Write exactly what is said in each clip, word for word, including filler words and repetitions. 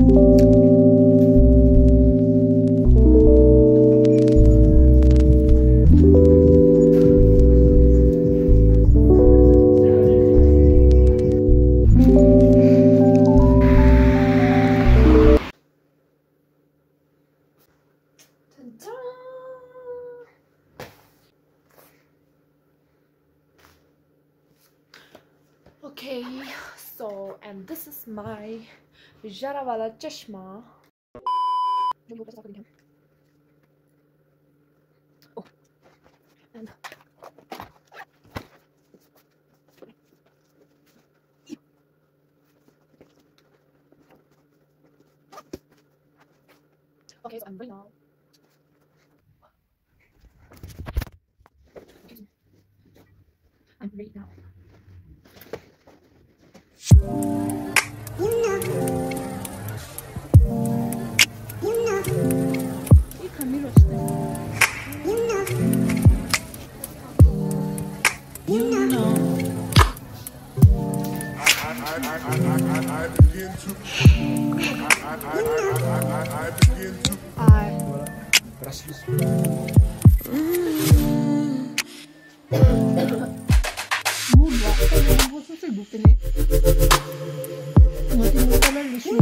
Okay, so and this is my Jara wala chashma. Oh, and okay, so I'm ready now. I'm ready now. 이 감미로 I begin to I I I I begin to I Muda, eu vou fazer book né? Não tem muito para lixo.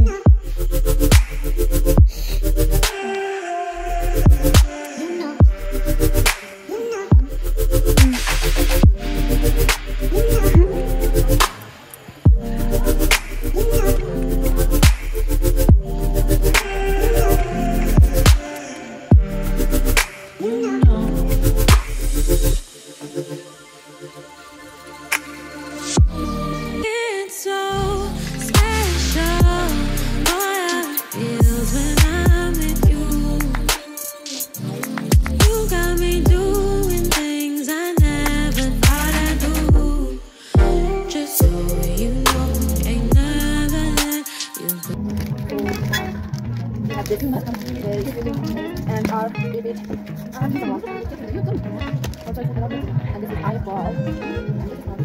And our baby and this is eyeball and this is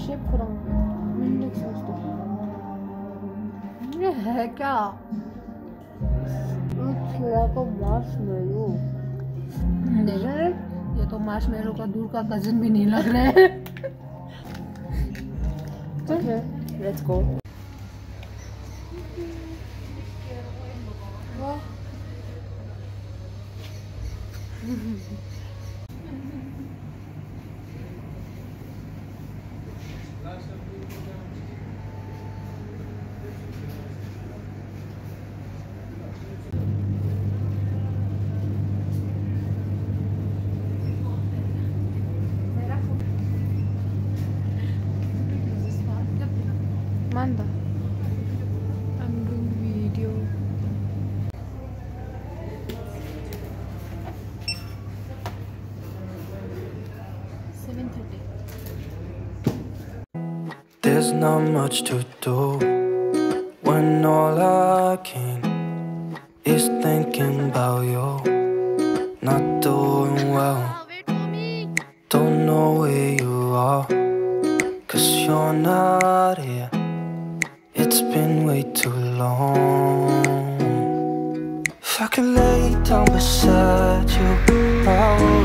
शेफरन मिलने sauce तो ये है क्या? Looks like a marshmallow. देख रहे हैं? ये तो मार्शमेलो का दूर का कजिन भी नहीं लग रहा है. Okay, let's go. Wow. Manda. I'm doing video. seven thirty. There's not much to do when all I can is thinking about you. Not doing well. Don't know where you are, 'cause you're not here. It's been way too long. If I could lay down beside you, I would.